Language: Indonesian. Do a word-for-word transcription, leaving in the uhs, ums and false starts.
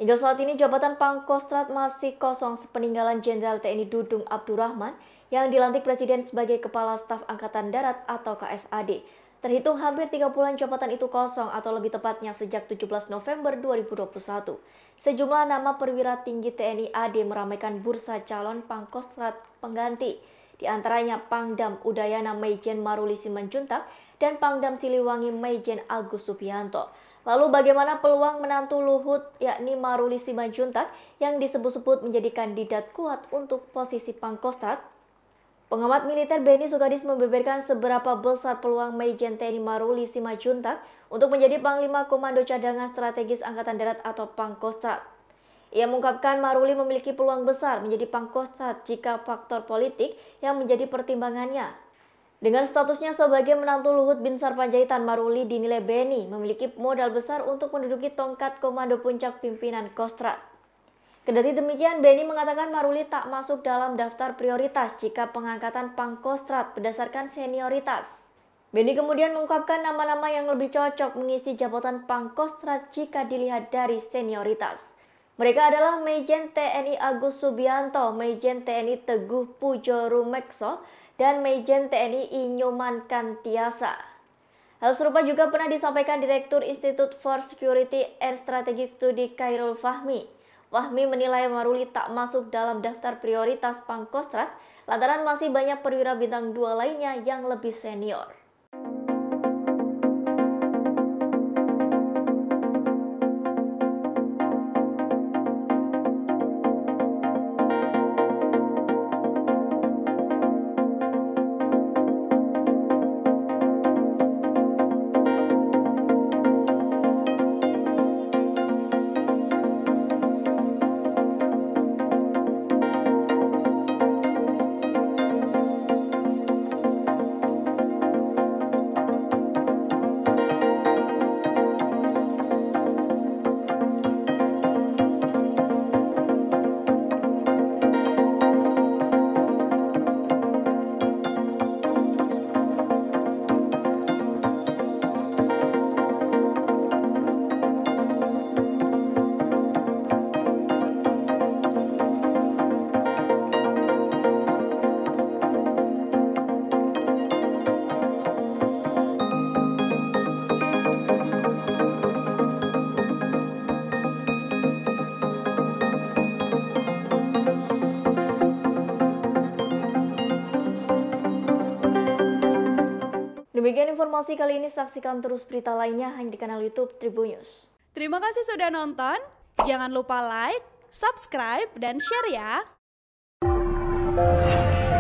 Hingga saat ini jabatan Pangkostrat masih kosong sepeninggalan Jenderal T N I Dudung Abdurrahman yang dilantik Presiden sebagai Kepala Staf Angkatan Darat atau K S A D. Terhitung hampir tiga bulan jabatan itu kosong atau lebih tepatnya sejak tujuh belas November dua ribu dua puluh satu. Sejumlah nama perwira tinggi T N I A D meramaikan bursa calon Pangkostrat pengganti. Di antaranya Pangdam Udayana Maijen Maruli Simanjuntak dan Pangdam Siliwangi Maijen Agus Subianto. Lalu bagaimana peluang menantu Luhut yakni Maruli Simanjuntak yang disebut-sebut menjadi kandidat kuat untuk posisi Pangkostrat? Pengamat militer Benny Sukadis membeberkan seberapa besar peluang Maijen T N I Maruli Simanjuntak untuk menjadi Panglima Komando Cadangan Strategis Angkatan Darat atau Pangkostrat. Ia mengungkapkan Maruli memiliki peluang besar menjadi Pangkostrat jika faktor politik yang menjadi pertimbangannya. Dengan statusnya sebagai menantu Luhut Binsar Panjaitan, Maruli dinilai Benny memiliki modal besar untuk menduduki tongkat komando puncak pimpinan Kostrat. Kendati demikian, Benny mengatakan Maruli tak masuk dalam daftar prioritas jika pengangkatan Pangkostrat berdasarkan senioritas. Benny kemudian mengungkapkan nama-nama yang lebih cocok mengisi jabatan Pangkostrat jika dilihat dari senioritas. Mereka adalah Maijen T N I Agus Subianto, Maijen T N I Teguh Pujo Rumekso, dan Maijen T N I Inyoman Kantiasa. Hal serupa juga pernah disampaikan Direktur Institute for Security and Strategic Study Khairul Fahmi. Fahmi menilai Maruli tak masuk dalam daftar prioritas Pangkostrat lantaran masih banyak perwira bintang dua lainnya yang lebih senior. Demikian informasi kali ini, saksikan terus berita lainnya hanya di kanal YouTube Tribun News. Terima kasih sudah nonton, jangan lupa like, subscribe, dan share ya!